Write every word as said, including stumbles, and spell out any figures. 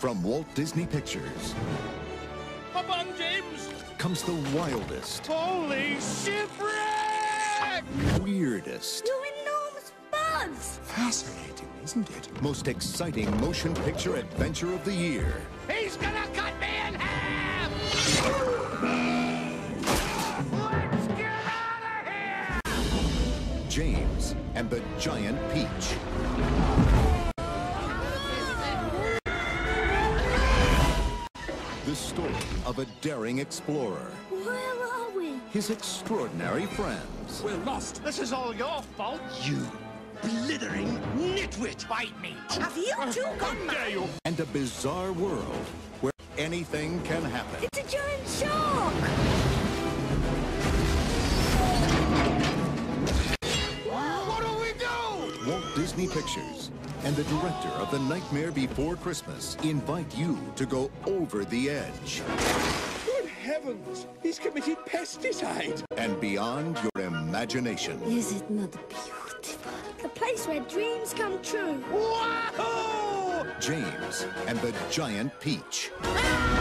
From Walt Disney Pictures Up on, James! comes the wildest, Holy shipwreck! weirdest, You're enormous bugs! Fascinating, isn't it? most exciting motion picture adventure of the year. He's gonna cut me in half! Let's get out of here! James and the Giant Peach. The story of a daring explorer, Where are we? his extraordinary friends, We're lost. This is all your fault. You blithering nitwit. Bite me. Have you two gone mad? and a bizarre world where anything can happen. It's a giant shark! What do we do? Walt Disney Pictures and the director of The Nightmare Before Christmas invite you to go over the edge Good heavens! He's committed pesticide. and beyond your imagination. Is it not beautiful? The place where dreams come true. Wahoo! James and the Giant Peach. Ah!